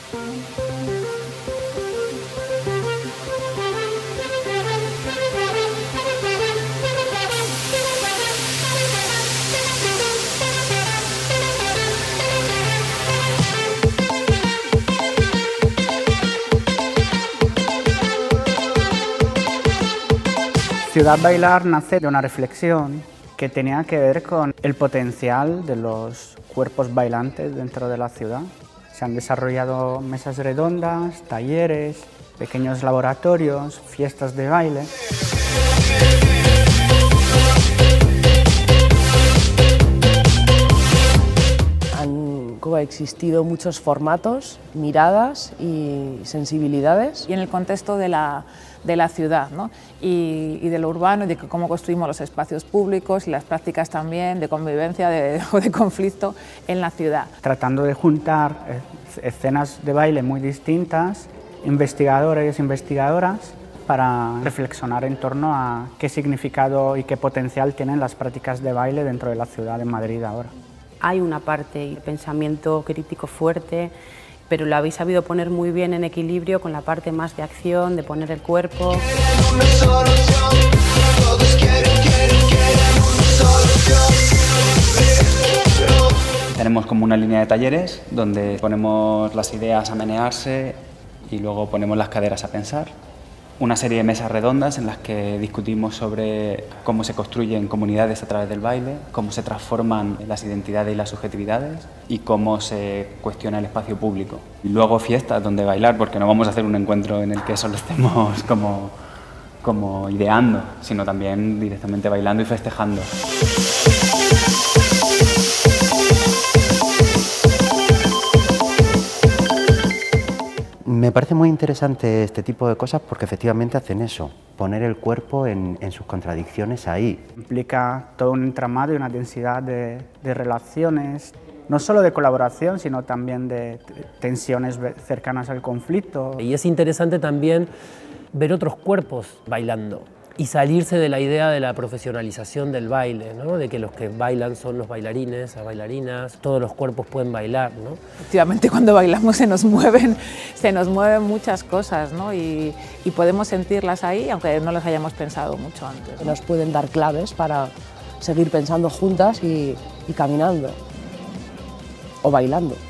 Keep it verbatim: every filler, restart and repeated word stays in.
Ciudad Bailar nace de una reflexión que tenía que ver con el potencial de los cuerpos bailantes dentro de la ciudad. Se han desarrollado mesas redondas, talleres, pequeños laboratorios, fiestas de baile. Han coexistido muchos formatos, miradas y sensibilidades. Y en el contexto de la, de la ciudad, ¿no? y, y de lo urbano, y de cómo construimos los espacios públicos y las prácticas también de convivencia de, o de conflicto en la ciudad. Tratando de juntar escenas de baile muy distintas, investigadores e investigadoras, para reflexionar en torno a qué significado y qué potencial tienen las prácticas de baile dentro de la ciudad de Madrid ahora. Hay una parte de pensamiento crítico fuerte, pero lo habéis sabido poner muy bien en equilibrio con la parte más de acción, de poner el cuerpo. Tenemos como una línea de talleres donde ponemos las ideas a menearse y luego ponemos las caderas a pensar. Una serie de mesas redondas en las que discutimos sobre cómo se construyen comunidades a través del baile, cómo se transforman las identidades y las subjetividades y cómo se cuestiona el espacio público. Y luego fiestas donde bailar, porque no vamos a hacer un encuentro en el que solo estemos como, como ideando, sino también directamente bailando y festejando. Me parece muy interesante este tipo de cosas porque efectivamente hacen eso, poner el cuerpo en, en sus contradicciones ahí. Implica todo un entramado y una densidad de, de relaciones, no solo de colaboración, sino también de tensiones cercanas al conflicto. Y es interesante también ver otros cuerpos bailando y salirse de la idea de la profesionalización del baile, ¿no? De que los que bailan son los bailarines, las bailarinas, todos los cuerpos pueden bailar, ¿no? Efectivamente, cuando bailamos se nos mueven, se nos mueven muchas cosas, ¿no? y, y podemos sentirlas ahí, aunque no las hayamos pensado mucho antes, ¿no? Nos pueden dar claves para seguir pensando juntas y, y caminando o bailando.